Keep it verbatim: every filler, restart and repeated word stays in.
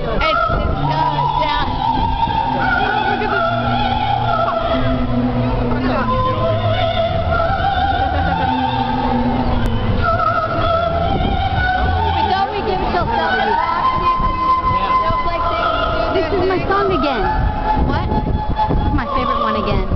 It's, it's good, yeah. Look at this. We thought we'd give it till seven o'clock. This is my song again. What? This is my favorite one again.